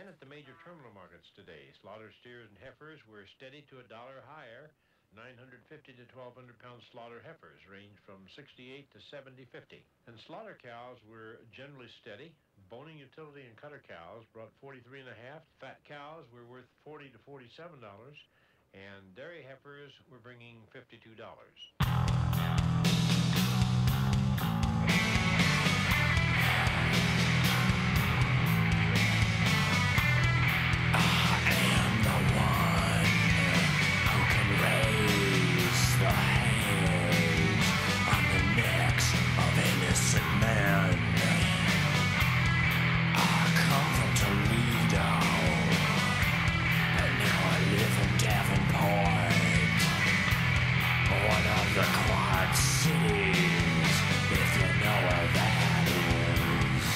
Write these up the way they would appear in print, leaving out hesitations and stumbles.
And at the major terminal markets today, slaughter steers and heifers were steady to $1 higher. 950 to 1,200 pound slaughter heifers range from 68 to 70.50. And slaughter cows were generally steady. Boning utility and cutter cows brought 43.5. Fat cows were worth $40 to $47, and dairy heifers were bringing $52. The hairs on the necks of innocent men. I come from Toledo, and now I live in Davenport, one of the Quad Cities, if you know where that is.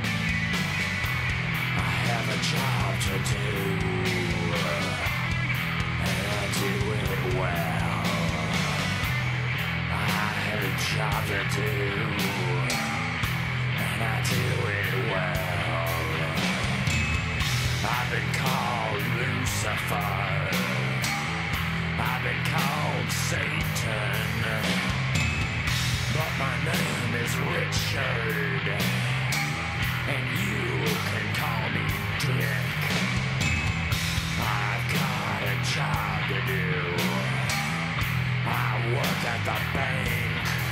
I have a job to do, and I do it well. Job to do, and I do it well. I've been called Lucifer, I've been called Satan, but my name is Richard, and you can call me Dick. I've got a job to do, I work at the bank.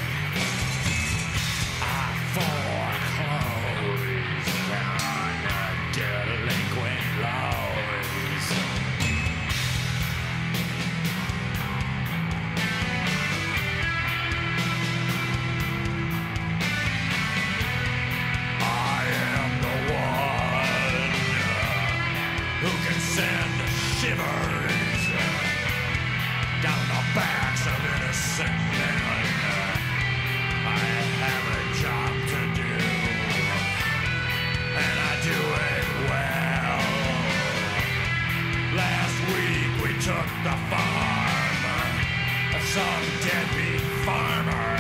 Foreclosed on delinquent loans. I am the one who can send shivers down the backs of innocent men. I have a job to do, and I do it well. Last week we took the farm of some deadbeat farmer.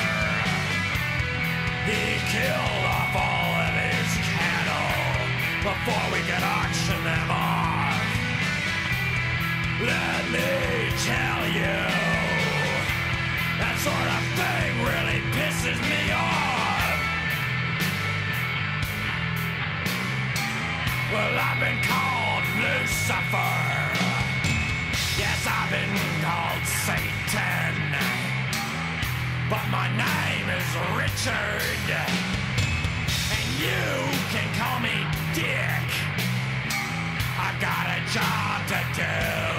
He killed off all of his cattle before we could auction them off. Let me tell you, that sort of thing really pisses me off. Well, I've been called Lucifer. Yes, I've been called Satan. But my name is Richard. And you can call me Dick. I've got a job to do.